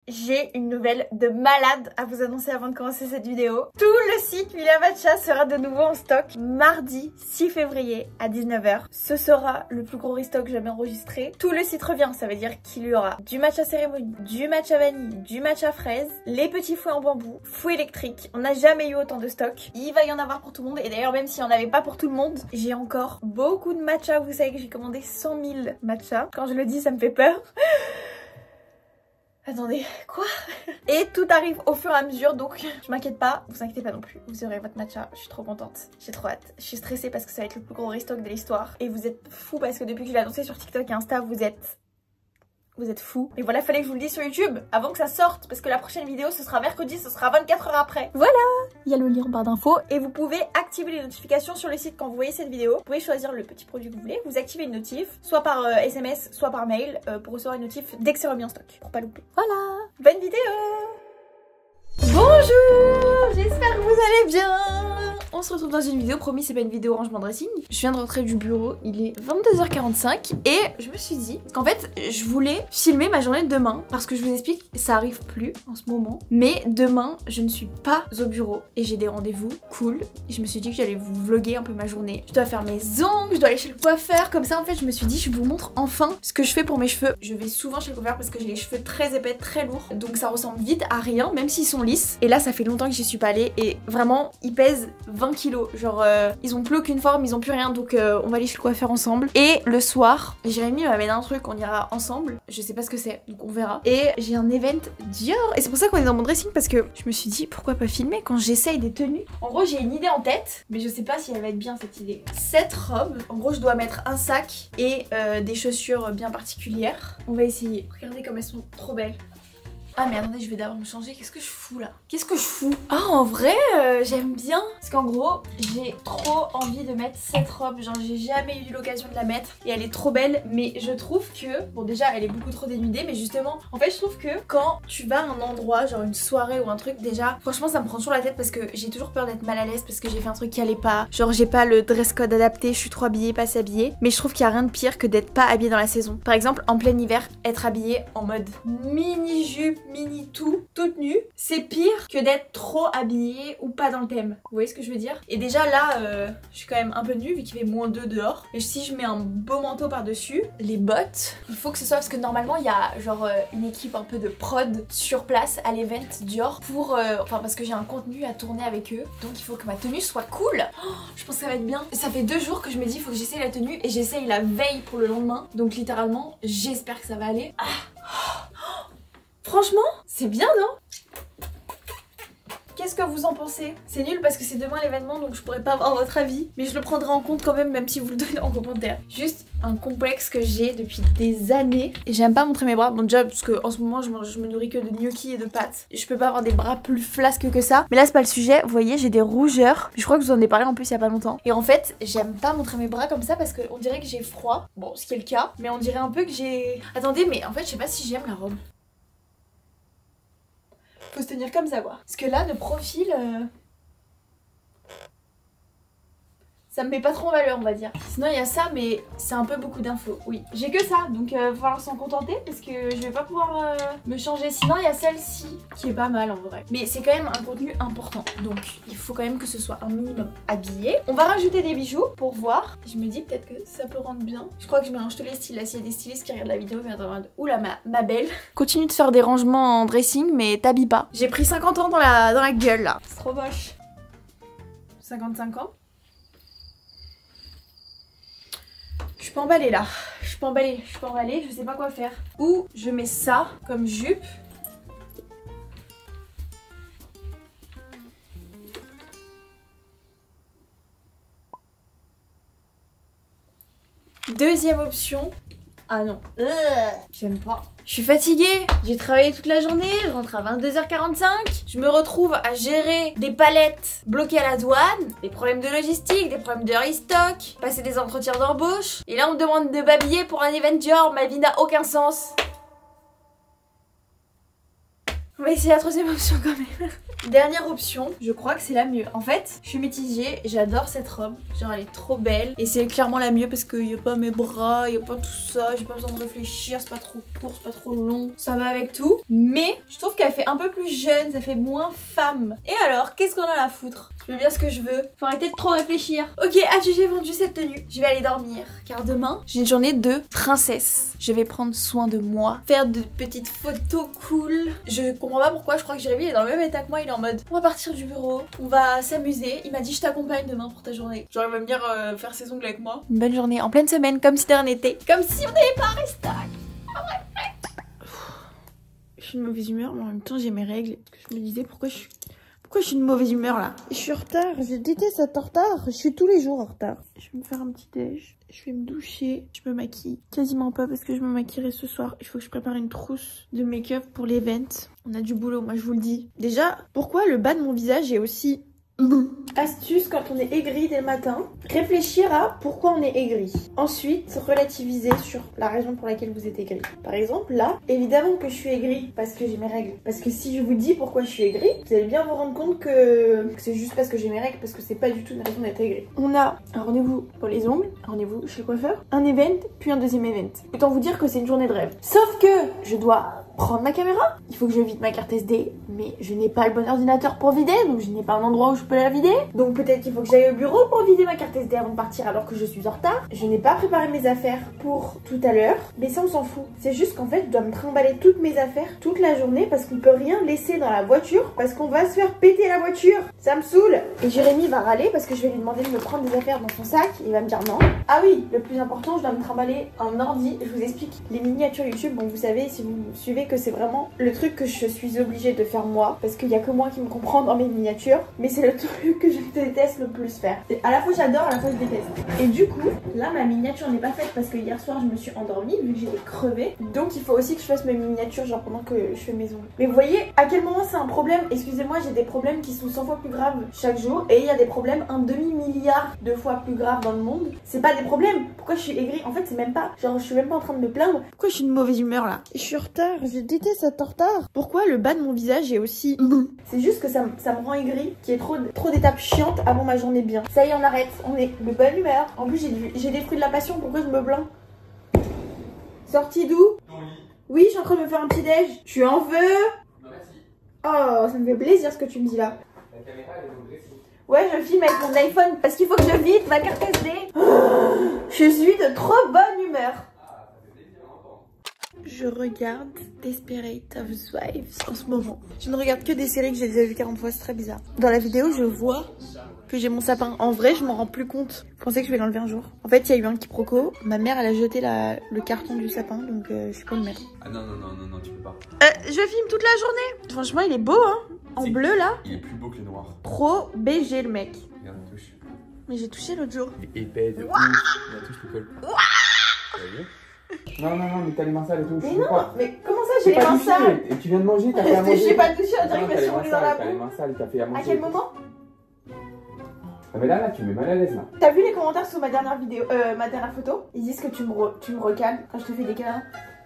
j'ai une nouvelle de malade à vous annoncer avant de commencer cette vidéo. Tout le site Mila Matcha sera de nouveau en stock mardi 6 février à 19 h. Ce sera le plus gros restock jamais enregistré. Tout le site revient, ça veut dire qu'il y aura du matcha cérémonie, du matcha vanille, du matcha fraise, les petits fouets en bambou, fouets électriques. On n'a jamais eu autant de stock. Il va y en avoir pour tout le monde et d'ailleurs même s'il n'y en avait pas pour tout le monde, j'ai encore beaucoup de matcha. Vous savez que j'ai commandé 100 000 matcha. Quand je le dis, ça me fait peur. Attendez, quoi? Et tout arrive au fur et à mesure, donc je m'inquiète pas, vous inquiétez pas non plus. Vous aurez votre matcha, je suis trop contente. J'ai trop hâte. Je suis stressée parce que ça va être le plus gros restock de l'histoire. Et vous êtes fous parce que depuis que je l'ai annoncé sur TikTok et Insta, vous êtes fous. Et voilà, fallait que je vous le dise sur YouTube avant que ça sorte parce que la prochaine vidéo ce sera mercredi, ce sera 24 heures après. Voilà, il y a le lien en barre d'infos et vous pouvez activer les notifications sur le site quand vous voyez cette vidéo. Vous pouvez choisir le petit produit que vous voulez, vous activez une notif, soit par SMS, soit par mail pour recevoir une notif dès que c'est remis en stock, pour pas louper. Voilà, bonne vidéo. Bonjour, j'espère que vous allez bien. On se retrouve dans une vidéo, promis c'est pas une vidéo rangement dressing. Je viens de rentrer du bureau, il est 22 h 45 et je me suis dit qu'en fait je voulais filmer ma journée de demain parce que je vous explique, ça arrive plus en ce moment. Mais demain je ne suis pas au bureau et j'ai des rendez-vous cool. Et je me suis dit que j'allais vous vlogger un peu ma journée. Je dois faire mes ongles, je dois aller chez le coiffeur. Comme ça en fait je me suis dit je vous montre enfin ce que je fais pour mes cheveux. Je vais souvent chez le coiffeur parce que j'ai les cheveux très épais, très lourds. Donc ça ressemble vite à rien même s'ils sont lisses. Et là ça fait longtemps que j'y suis pas allée et vraiment ils pèsent 20 kilos, genre ils ont plus aucune forme, ils ont plus rien, donc on va aller chez le coiffeur ensemble. Et le soir, Jérémy m'amène un truc, on ira ensemble, je sais pas ce que c'est, donc on verra. Et j'ai un event Dior, et c'est pour ça qu'on est dans mon dressing, parce que je me suis dit pourquoi pas filmer quand j'essaye des tenues. En gros j'ai une idée en tête, mais je sais pas si elle va être bien cette idée. Cette robe, en gros je dois mettre un sac et des chaussures bien particulières. On va essayer, regardez comme elles sont trop belles. Ah mais attendez, je vais d'abord me changer, qu'est-ce que je fous là? Qu'est-ce que je fous? Ah en vrai j'aime bien. Parce qu'en gros j'ai trop envie de mettre cette robe, genre j'ai jamais eu l'occasion de la mettre. Et elle est trop belle, mais je trouve que, bon déjà elle est beaucoup trop dénudée, mais justement en fait je trouve que quand tu vas à un endroit, genre une soirée ou un truc, déjà franchement ça me prend toujours la tête parce que j'ai toujours peur d'être mal à l'aise parce que j'ai fait un truc qui allait pas. Genre j'ai pas le dress code adapté, je suis trop habillée, pas assez habillée. Mais je trouve qu'il y a rien de pire que d'être pas habillée dans la saison. Par exemple en plein hiver, être habillée en mode mini jupe, mini tout, toute nue, c'est pire que d'être trop habillée ou pas dans le thème. Vous voyez ce que je veux dire? Et déjà là, je suis quand même un peu nue vu qu'il fait -2 dehors. Et si je mets un beau manteau par-dessus, les bottes, il faut que ce soit parce que normalement il y a genre une équipe un peu de prod sur place à l'event Dior pour, enfin parce que j'ai un contenu à tourner avec eux. Donc il faut que ma tenue soit cool. Oh, je pense que ça va être bien. Ça fait 2 jours que je me dis il faut que j'essaye la tenue et j'essaye la veille pour le lendemain. Donc littéralement, j'espère que ça va aller. Ah. Franchement, c'est bien, non? Qu'est-ce que vous en pensez? C'est nul parce que c'est demain l'événement donc je pourrais pas avoir votre avis. Mais je le prendrai en compte quand même si vous le donnez en commentaire. Juste un complexe que j'ai depuis des années. Et j'aime pas montrer mes bras. Bon déjà parce que en ce moment je me nourris que de gnocchis et de pâtes. Et je peux pas avoir des bras plus flasques que ça. Mais là c'est pas le sujet. Vous voyez j'ai des rougeurs. Je crois que je vous en ai parlé en plus il y a pas longtemps. Et en fait j'aime pas montrer mes bras comme ça parce qu'on dirait que j'ai froid. Bon ce qui est le cas. Mais on dirait un peu que j'ai... Attendez mais en fait je sais pas si j'aime la robe. Faut se tenir comme ça quoi. Parce que là de profil ça me met pas trop en valeur on va dire. Sinon il y a ça mais c'est un peu beaucoup d'infos. Oui j'ai que ça donc va falloir s'en contenter parce que je vais pas pouvoir me changer. Sinon il y a celle-ci qui est pas mal en vrai. Mais c'est quand même un contenu important. Donc il faut quand même que ce soit un minimum habillé. On va rajouter des bijoux pour voir. Je me dis peut-être que ça peut rendre bien. Je crois que je mélange tous les styles. Là s'il y a des stylistes qui regardent la vidéo mais attends, oula ma belle. Continue de faire des rangements en dressing mais t'habilles pas. J'ai pris 50 ans dans la gueule là. C'est trop moche. 55 ans. Je suis pas emballée là, je suis pas emballée, je sais pas quoi faire. Ou je mets ça comme jupe. Deuxième option. Ah non, j'aime pas. Je suis fatiguée, j'ai travaillé toute la journée, je rentre à 22 h 45. Je me retrouve à gérer des palettes bloquées à la douane, des problèmes de logistique, des problèmes de restock, passer des entretiens d'embauche. Et là on me demande de m'habiller pour un event Dior, ma vie n'a aucun sens. On va essayer la troisième option quand même. Dernière option, je crois que c'est la mieux. En fait, je suis mitigée, j'adore cette robe. Genre elle est trop belle. Et c'est clairement la mieux parce qu'il n'y a pas mes bras, il n'y a pas tout ça. J'ai pas besoin de réfléchir, c'est pas trop court, c'est pas trop long. Ça va avec tout. Mais je trouve qu'elle fait un peu plus jeune, ça fait moins femme. Et alors, qu'est-ce qu'on a à foutre? Je fais bien ce que je veux. Faut arrêter de trop réfléchir. Ok, adieu, j'ai vendu cette tenue. Je vais aller dormir. Car demain, j'ai une journée de princesse. Je vais prendre soin de moi. Faire de petites photos cool. Je comprends pas pourquoi, je crois que Jérémy est dans le même état que moi. Il est en mode, on va partir du bureau, on va s'amuser. Il m'a dit, je t'accompagne demain pour ta journée. Genre, il va venir faire ses ongles avec moi. Une bonne journée, en pleine semaine, comme si de rien n'était. Comme si on n'avait pas un restac. Je suis de mauvaise humeur, mais en même temps, j'ai mes règles. Je me disais, pourquoi je suis de mauvaise humeur là? Je suis en retard, je déteste être en retard. Je suis tous les jours en retard. Je vais me faire un petit déj. Je vais me doucher. Je me maquille. Quasiment pas parce que je me maquillerai ce soir. Il faut que je prépare une trousse de make-up pour l'event. On a du boulot, moi je vous le dis. Déjà, pourquoi le bas de mon visage est aussi... Astuce quand on est aigri dès le matin, réfléchir à pourquoi on est aigri. Ensuite, relativiser sur la raison pour laquelle vous êtes aigri. Par exemple, là, évidemment que je suis aigri parce que j'ai mes règles. Parce que si je vous dis pourquoi je suis aigri, vous allez bien vous rendre compte que c'est juste parce que j'ai mes règles, parce que c'est pas du tout une raison d'être aigri. On a un rendez-vous pour les ongles, un rendez-vous chez le coiffeur, un event, puis un deuxième event. Autant vous dire que c'est une journée de rêve. Sauf que je dois prendre ma caméra, il faut que je vide ma carte SD, mais je n'ai pas le bon ordinateur pour vider, donc je n'ai pas un endroit où je peux la vider. Donc peut-être qu'il faut que j'aille au bureau pour vider ma carte SD avant de partir alors que je suis en retard. Je n'ai pas préparé mes affaires pour tout à l'heure, mais ça on s'en fout. C'est juste qu'en fait je dois me trimballer toutes mes affaires toute la journée parce qu'on peut rien laisser dans la voiture parce qu'on va se faire péter la voiture. Ça me saoule. Et Jérémy va râler parce que je vais lui demander de me prendre des affaires dans son sac. Il va me dire non. Ah oui, le plus important, je dois me trimballer un ordi. Je vous explique les miniatures YouTube. Bon, vous savez, si vous me suivez, que c'est vraiment le truc que je suis obligée de faire moi parce qu'il y a que moi qui me comprend dans mes miniatures. Mais c'est le truc que je déteste le plus faire. Et à la fois j'adore, à la fois je déteste. Et du coup, là ma miniature n'est pas faite parce que hier soir je me suis endormie vu que j'étais crevée. Donc il faut aussi que je fasse mes miniatures genre pendant que je fais mes ongles. Mais vous voyez à quel moment c'est un problème? Excusez-moi, j'ai des problèmes qui sont 100 fois plus graves chaque jour. Et il y a des problèmes un demi-milliard de fois plus graves dans le monde. C'est pas des problèmes. Pourquoi je suis aigrie? En fait c'est même pas, genre je suis même pas en train de me plaindre. Pourquoi je suis de mauvaise humeur là? Je suis en retard, je déteste être en retard. Pourquoi le bas de mon visage est aussi... C'est juste que ça me rend aigrie, qu'il y ait trop d'étapes chiantes avant ma journée bien. Ça y est, on arrête, on est de bonne humeur. En plus j'ai des fruits de la passion, pourquoi je me plains? Sorti d'où? Oui, je suis en train de me faire un petit déj. Tu en veux? Non merci. Oh, ça me fait plaisir ce que tu me dis là. La caméra elle est au dressing. Ouais, je filme avec mon iPhone parce qu'il faut que je vide ma carte SD. Je suis de trop bonne humeur. Je regarde Desperate Housewives en ce moment. Je ne regarde que des séries que j'ai déjà vues 40 fois, c'est très bizarre. Dans la vidéo, je vois que j'ai mon sapin. En vrai, je m'en rends plus compte. Je pensais que je vais l'enlever un jour. En fait, il y a eu un quiproquo. Ma mère, elle a jeté le carton du sapin, donc je sais pas le mettre. Ah non, tu peux pas. Je filme toute la journée. Franchement, il est beau, hein. En bleu, là. Il est plus beau que le noir. Trop BG, le mec. Regarde, il touche. Mais j'ai touché l'autre jour. Il est épais de ouf. Il touche le col. T'as vu? Non, mais t'as les mains sales et tout. Mais non, mais comment ça j'ai les mains sales? Et tu viens de manger, t'as fait à manger. J'ai pas touché, on dirait que je me suis roulée dans la boue. T'as les mains sales, t'as fait à manger. À quel moment? Ah mais là, tu me mets mal à l'aise là. T'as vu les commentaires sous ma dernière vidéo, ma dernière photo? Ils disent que tu me recales quand je te fais des câlins.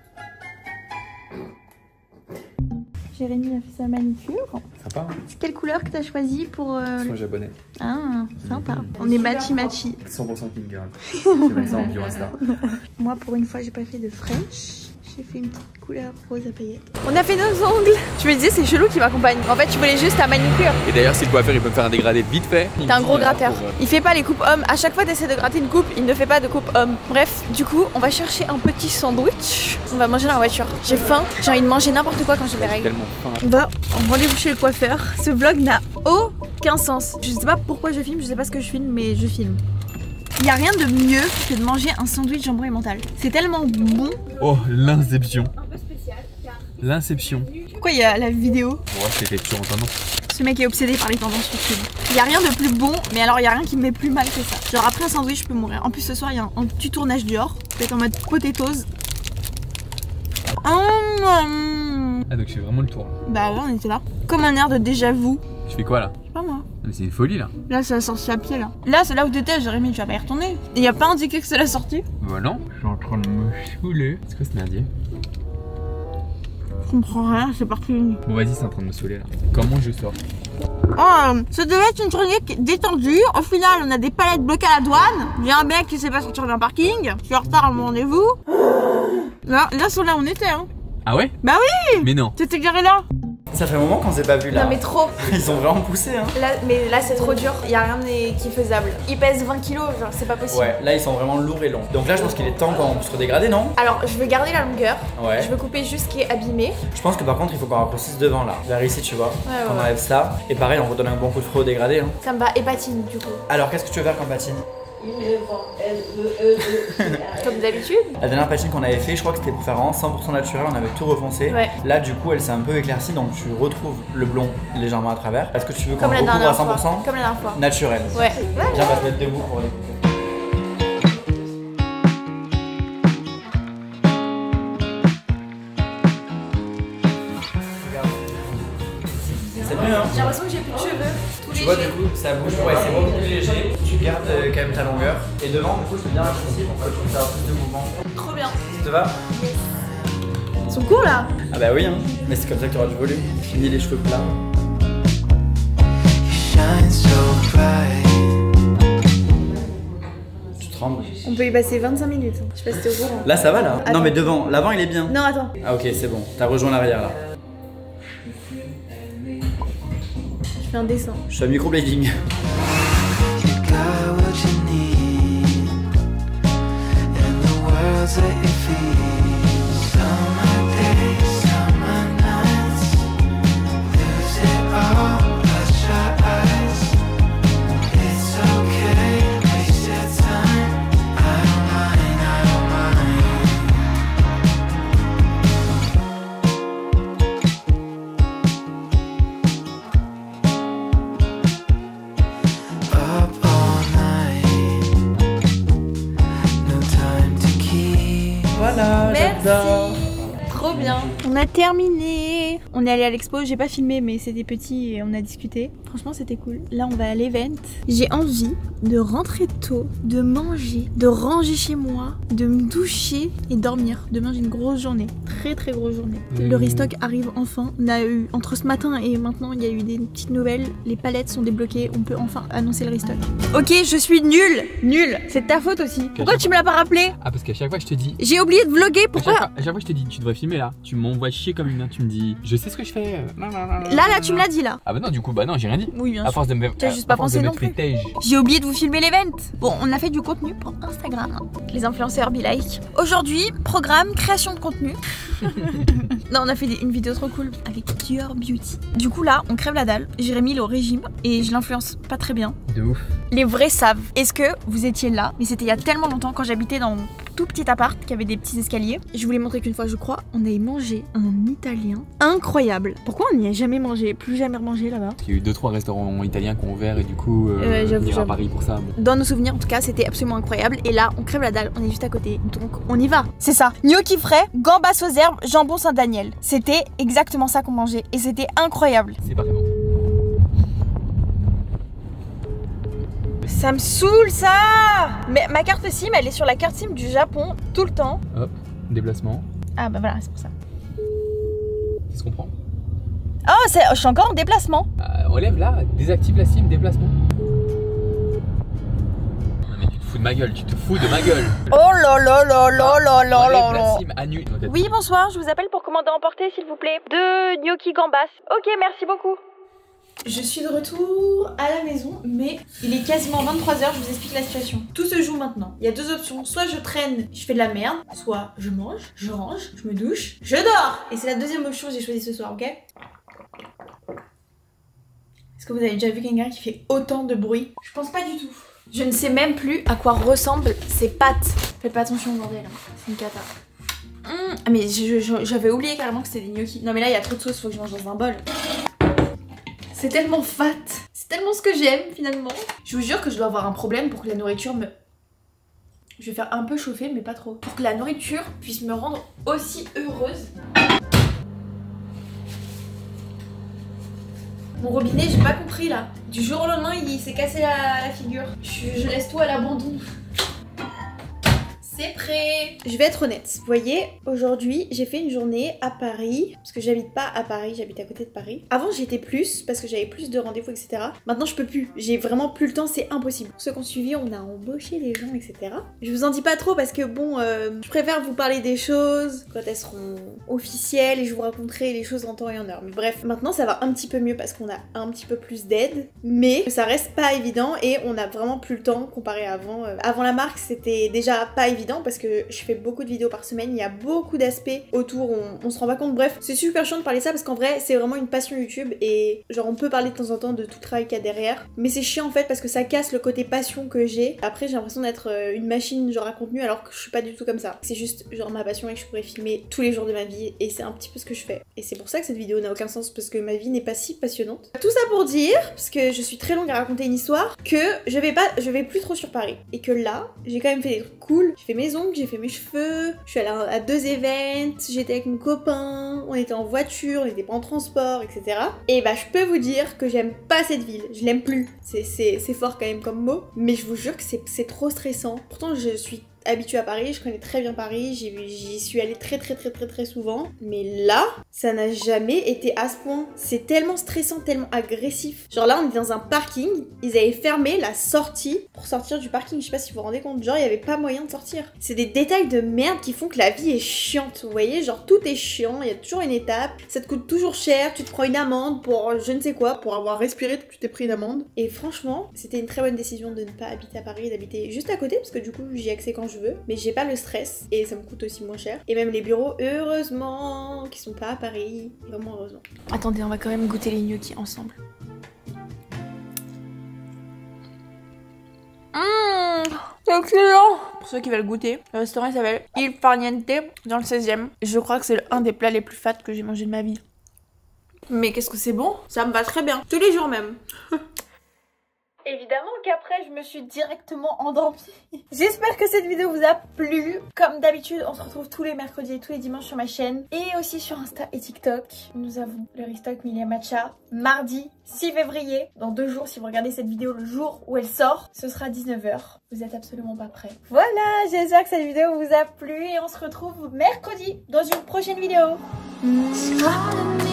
Jérémy a fait sa manicure. Sympa hein? C'est quelle couleur que t'as choisi pour... Soin japonais. Ah, sympa. On est matchy. 100% King Girl. Je mets ça en bio Insta. Moi pour une fois j'ai pas fait de French. J'ai fait une petite couleur rose à paillettes. On a fait nos ongles. Je me disais c'est chelou qui m'accompagne. En fait tu voulais juste ta manicure. Et d'ailleurs si le coiffeur il peut me faire un dégradé vite fait. T'es un gros gratteur. Il fait pas les coupes hommes. À chaque fois t'essaies de gratter une coupe, il ne fait pas de coupe homme. Bref, du coup on va chercher un petit sandwich. On va manger dans la voiture. J'ai faim. J'ai envie de manger n'importe quoi quand j'ai mes règles. On va en rendez-vous chez le coiffeur. Ce vlog n'a aucun sens. Je sais pas pourquoi je filme, je sais pas ce que je filme, mais je filme. Il n'y a rien de mieux que de manger un sandwich jambon et mental. C'est tellement bon. Oh, l'inception. Un peu spécial car... L'inception. Pourquoi il y a la vidéo? Ouais, c'était toujours en tendance. Ce mec est obsédé par les tendances sur YouTube. Il n'y a rien de plus bon, mais alors il n'y a rien qui me met plus mal que ça. Genre après un sandwich je peux mourir. En plus ce soir il y a un petit tournage dehors. Je vais être en mode potatoes. Ah donc je fais vraiment le tour là. Bah ouais on était là. Comme un air de déjà vu. Je fais quoi là? Je sais pas moi. Mais c'est une folie là. Là c'est la sortie à pied là. Là c'est là où t'étais Jérémy, tu vas pas y retourner. Il y a pas indiqué que c'est la sortie. Bah non. Je suis en train de me saouler. C'est quoi ce merdier? comprends rien, c'est parti. Bon, vas-y, c'est en train de me saouler là. Comment je sors? Oh, ça devait être une journée détendue. Au final, on a des palettes bloquées à la douane. Il y a un mec qui sait pas sortir d'un parking. Je suis en retard à mon rendez-vous. Là, sur là, on était, hein. Ah ouais? Bah oui! Mais non. T'étais garé là? Ça fait un moment qu'on s'est pas vu là. Non mais trop. Ils ont vraiment poussé hein. Là, mais là c'est trop dur, y a rien qui est faisable. Il pèse 20 kilos, genre c'est pas possible. Ouais, là ils sont vraiment lourds et longs. Donc là je pense qu'il est temps qu'on se redégrader, non? Alors je veux garder la longueur, Ouais. je veux couper juste ce qui est abîmé. Je pense que par contre il faut qu'on raccourcisse devant là. Vers ici tu vois. Ouais, qu'on ouais. enlève ça. Et pareil on redonne un bon coup de feu au dégradé hein. Ça me va, et patine du coup. Alors qu'est-ce que tu veux faire comme patine? Comme d'habitude. La dernière patine qu'on avait fait, je crois que c'était pour faire vraiment 100% naturel, on avait tout refoncé. Ouais. Là du coup elle s'est un peu éclaircie donc tu retrouves le blond légèrement à travers. Est-ce que tu veux qu'on Comme la recouvre à dernière 100% fois. Comme la dernière fois. Naturel. Ouais. Viens on va se mettre debout pour découper. C'est mieux hein. J'ai l'impression que j'ai plus de cheveux. Tout Tu vois léger. du coup ça bouge, ouais c'est beaucoup plus léger, tu gardes quand même ta longueur. Et devant du coup je peux bien raccourcir pour que tu puisses avoir plus de mouvement. Trop bien. Ça te va? Ils sont courts là. Ah bah oui hein, mais c'est comme ça que tu auras du volume. Fini les cheveux plats. Tu trembles. On peut y passer 25 minutes. Je sais pas si t'es au courant. Là ça va là? Attends. Non mais devant, l'avant il est bien. Non attends. Ah ok c'est bon, t'as rejoint l'arrière là. Je fais un dessin. Je suis à microblading. Voilà, j'adore. Merci. Trop bien. On a terminé. On est allé à l'expo, j'ai pas filmé mais c'était petit et on a discuté. Franchement c'était cool. Là on va à l'event. J'ai envie de rentrer tôt, de manger, de ranger chez moi, de me doucher et dormir. Demain j'ai une grosse journée, très grosse journée. Le restock arrive enfin. On a eu, entre ce matin et maintenant, il y a eu des petites nouvelles. Les palettes sont débloquées, on peut enfin annoncer le restock. Ok, je suis nulle. C'est de ta faute aussi. Pourquoi tu me l'as pas rappelé? Ah, parce qu'à chaque fois je te dis. J'ai oublié de vlogger, pourquoi? À chaque fois je te dis, tu devrais filmer là. Tu m'envoies chier comme une. Tu me dis, je sais ce que je fais. Là tu me l'as dit là. Ah bah non, du coup, bah non, j'ai rien dit. Oui bien À sûr. force de me. T'as juste pas pensé non plus. plus. J'ai oublié de vous filmer l'event. Bon, on a fait du contenu pour Instagram. Les influenceurs be like. Aujourd'hui, programme création de contenu. Non, on a fait une vidéo trop cool avec Dior Beauty. Du coup là, on crève la dalle. Jérémy il est au régime et je l'influence pas très bien. De ouf. Les vrais savent. Est-ce que vous étiez là? Mais c'était il y a tellement longtemps quand j'habitais dans mon tout petit appart qui avait des petits escaliers. Je voulais montrer qu'une fois, je crois, on avait mangé un italien incroyable. Pourquoi on n'y a jamais mangé? Plus jamais remangé là-bas? Il y a eu 2-3 restaurants italiens qui ont ouvert et du coup, j'avoue, on ira à j'avoue. Paris pour ça. Bon. Dans nos souvenirs, en tout cas, c'était absolument incroyable. Et là, on crève la dalle, on est juste à côté. Donc, on y va. C'est ça. Gnocchi frais, gambas aux herbes, jambon Saint-Daniel. C'était exactement ça qu'on mangeait. Et c'était incroyable. C'est pas très bon. Ça me saoule, ça! Mais ma carte SIM, elle est sur la carte SIM du Japon tout le temps. Hop, déplacement. Ah, bah voilà, c'est pour ça. Qu'est-ce qu'on prend? Oh, je suis encore en déplacement. Enlève là, désactive la SIM, déplacement. Non mais tu te fous de ma gueule, tu te fous de ma gueule. Oh là là là là là là là Enlève la là. SIM, annule. Oui, bonsoir, je vous appelle pour commander à emporter, s'il vous plaît. 2 gnocchi gambas. Ok, merci beaucoup. Je suis de retour à la maison, mais il est quasiment 23h, je vous explique la situation. Tout se joue maintenant. Il y a deux options, soit je traîne, je fais de la merde, soit je mange, je range, je me douche, je dors. Et c'est la deuxième option que j'ai choisie ce soir, ok? Est-ce que vous avez déjà vu quelqu'un qui fait autant de bruit? Je pense pas du tout. Je ne sais même plus à quoi ressemblent ces pâtes. Faites pas attention au bordel, c'est une cata. Ah mais j'avais oublié carrément que c'était des gnocchis. Non mais là il y a trop de sauce, faut que je mange dans un bol. C'est tellement fat. C'est tellement ce que j'aime finalement. Je vous jure que je dois avoir un problème pour que la nourriture me... Je vais faire un peu chauffer mais pas trop. Pour que la nourriture puisse me rendre aussi heureuse. Mon robinet, j'ai pas compris là. Du jour au lendemain, il s'est cassé la figure. Je laisse tout à l'abandon. C'est prêt. Je vais être honnête, vous voyez, aujourd'hui j'ai fait une journée à Paris, parce que j'habite pas à Paris, j'habite à côté de Paris. Avant j'étais plus, parce que j'avais plus de rendez-vous, etc. Maintenant je peux plus, j'ai vraiment plus le temps, c'est impossible. Ceux qui ont suivi, on a embauché les gens, etc. Je vous en dis pas trop parce que bon, je préfère vous parler des choses quand elles seront officielles et je vous raconterai les choses en temps et en heure. Mais bref, maintenant ça va un petit peu mieux parce qu'on a un petit peu plus d'aide, mais ça reste pas évident et on a vraiment plus le temps comparé à avant. Avant la marque, c'était déjà pas évident parce que je fais beaucoup de vidéos par semaine, il y a beaucoup d'aspects autour, on se rend pas compte. Bref, c'est super chiant de parler de ça parce qu'en vrai, c'est vraiment une passion YouTube et genre on peut parler de temps en temps de tout le travail qu'il y a derrière, mais c'est chiant en fait parce que ça casse le côté passion que j'ai. Après, j'ai l'impression d'être une machine genre à contenu alors que je suis pas du tout comme ça. C'est juste genre ma passion et que je pourrais filmer tous les jours de ma vie et c'est un petit peu ce que je fais. Et c'est pour ça que cette vidéo n'a aucun sens parce que ma vie n'est pas si passionnante. Tout ça pour dire, parce que je suis très longue à raconter une histoire, que je vais plus trop sur Paris et que là, j'ai quand même fait des trucs cool. J'ai fait mes ongles, j'ai fait mes cheveux, je suis allée à 2 events, j'étais avec mon copain, on était en voiture, on était pas en transport, etc. Et bah je peux vous dire que j'aime pas cette ville, je l'aime plus. C'est fort quand même comme mot, mais je vous jure que c'est trop stressant. Pourtant je suis habituée à Paris, je connais très bien Paris, j'y suis allée très souvent, mais là, ça n'a jamais été à ce point. C'est tellement stressant, tellement agressif. Genre là, on est dans un parking, ils avaient fermé la sortie pour sortir du parking, je sais pas si vous vous rendez compte, genre il y avait pas moyen de sortir. C'est des détails de merde qui font que la vie est chiante, vous voyez, genre tout est chiant, il y a toujours une étape, ça te coûte toujours cher, tu te prends une amende pour je ne sais quoi, pour avoir respiré, tu t'es pris une amende. Et franchement, c'était une très bonne décision de ne pas habiter à Paris, d'habiter juste à côté, parce que du coup, j'y ai accès quand je veux, mais j'ai pas le stress et ça me coûte aussi moins cher. Et même les bureaux, heureusement, qui sont pas à Paris, vraiment heureusement. Attendez, on va quand même goûter les gnocchis ensemble. C'est excellent. Pour ceux qui veulent goûter, le restaurant il s'appelle Il Farniente dans le 16e. Je crois que c'est un des plats les plus fat que j'ai mangé de ma vie. Mais qu'est-ce que c'est bon. Ça me va très bien, tous les jours même. Évidemment qu'après je me suis directement endormie. J'espère que cette vidéo vous a plu. Comme d'habitude, on se retrouve tous les mercredis et tous les dimanches sur ma chaîne et aussi sur Insta et TikTok. Nous avons le restock Milia Matcha mardi 6 février. Dans 2 jours, si vous regardez cette vidéo le jour où elle sort, ce sera 19 h. Vous êtes absolument pas prêts. Voilà, j'espère que cette vidéo vous a plu et on se retrouve mercredi dans une prochaine vidéo. Mouah.